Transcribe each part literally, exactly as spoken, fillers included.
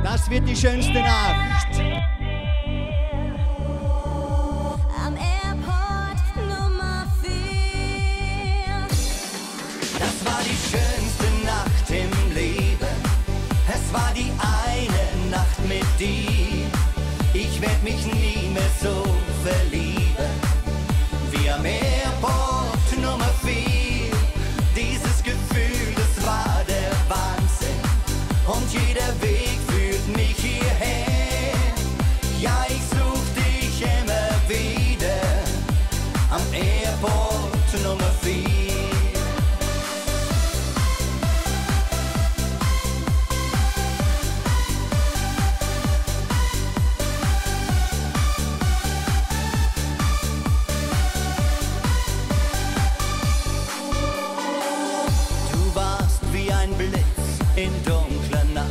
Das wird die schönste Nacht. Am Airport Nummer vier. Das war die schönste Nacht im Leben. Es war die eine Nacht mit dir. Ich werd mich nie mehr so verlieben wie am Airport Nummer vier. Dieses Gefühl, das war der Wahnsinn. Und jeder Weg führt mich hierher. Ja, ich such dich immer wieder am Airport Nummer vier. In dunkler Nacht,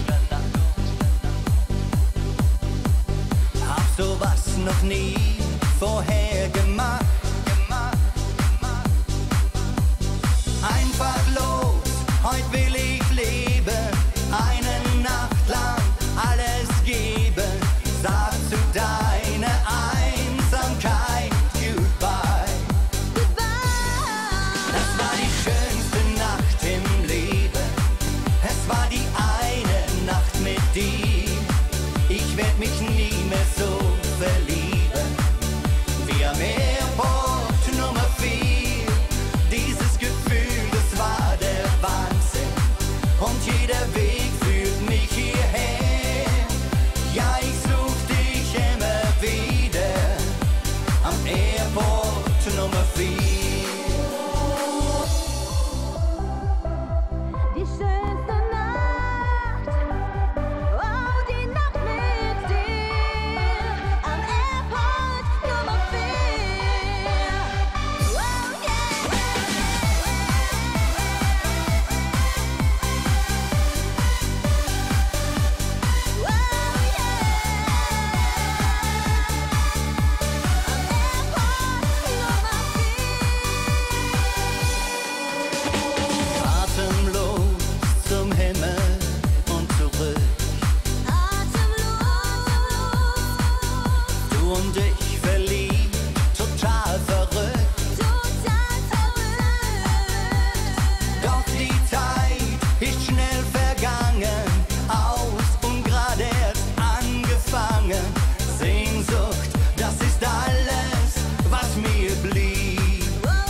hab sowas noch nie vorher gemacht. Einfach los, heute will ich leben, eine Nacht lang alles geben. Sag zu deiner Einsamkeit goodbye. Das war die schönste Nacht im Leben. Es war die eine Nacht mit dir. Ich werd mich nie mehr so verlieben wie am Airport Nummer vier. Dieses Gefühl, das war der Wahnsinn. Und jeder Weg führt mich hierher. Ja, ich such dich immer wieder am Airport Nummer vier. Die schönste Nacht, oh, die Nacht mit dir am Airport Nummer vier. Oh, yeah. Oh, yeah. Am Airport Nummer vier. Atemlos zum Himmel und zurück. Du und ich verliebt, total verrückt. Doch die Zeit ist schnell vergangen, aus und gerade erst angefangen. Sehnsucht, das ist alles, was mir blieb.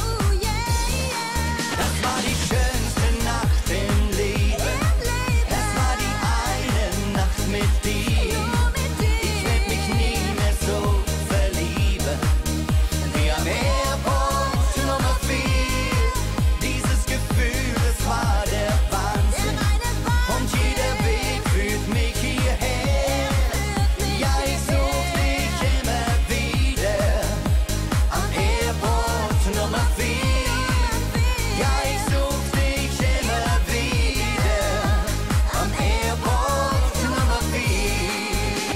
Das war die schönste Nacht im Leben. Es war die eine Nacht mit dir. Ich werd mich nie mehr so verlieben wie am Airport Nummer vier. Dieses Gefühl, das war der Wahnsinn. Und jeder Weg führt mich hierher. Ja, ich such dich immer wieder am Airport Nummer vier. Ja, ich such dich immer wieder am Airport Nummer vier.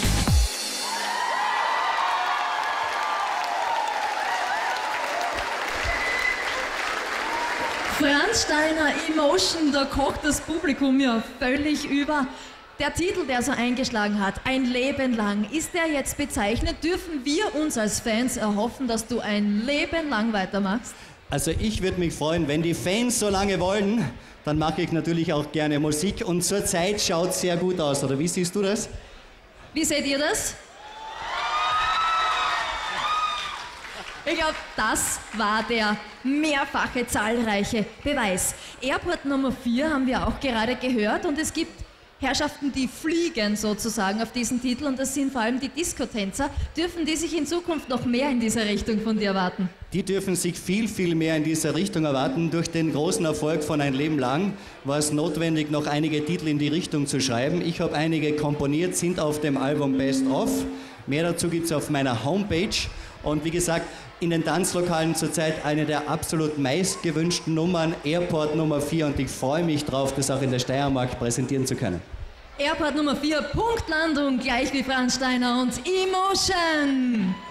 Franz Steiner, Emotion, da kocht das Publikum ja völlig über. Der Titel, der so eingeschlagen hat, ein Leben lang, ist der jetzt bezeichnet? Dürfen wir uns als Fans erhoffen, dass du ein Leben lang weitermachst? Also ich würde mich freuen, wenn die Fans so lange wollen, dann mache ich natürlich auch gerne Musik und zurzeit schaut es sehr gut aus, oder wie siehst du das? Wie seht ihr das? Ich glaube, das war der mehrfache, zahlreiche Beweis. Airport Nummer vier haben wir auch gerade gehört und es gibt Herrschaften, die fliegen sozusagen auf diesen Titel und das sind vor allem die Disco-Tänzer. Dürfen die sich in Zukunft noch mehr in dieser Richtung von dir erwarten? Die dürfen sich viel, viel mehr in dieser Richtung erwarten. Durch den großen Erfolg von Ein Leben lang war es notwendig, noch einige Titel in die Richtung zu schreiben. Ich habe einige komponiert, sind auf dem Album Best Of. Mehr dazu gibt es auf meiner Homepage. Und wie gesagt, in den Tanzlokalen zurzeit eine der absolut meistgewünschten Nummern, Airport Nummer vier. Und ich freue mich drauf, das auch in der Steiermark präsentieren zu können. Airport Nummer vier, Punktlandung, gleich wie Franz Steiner und Emotion.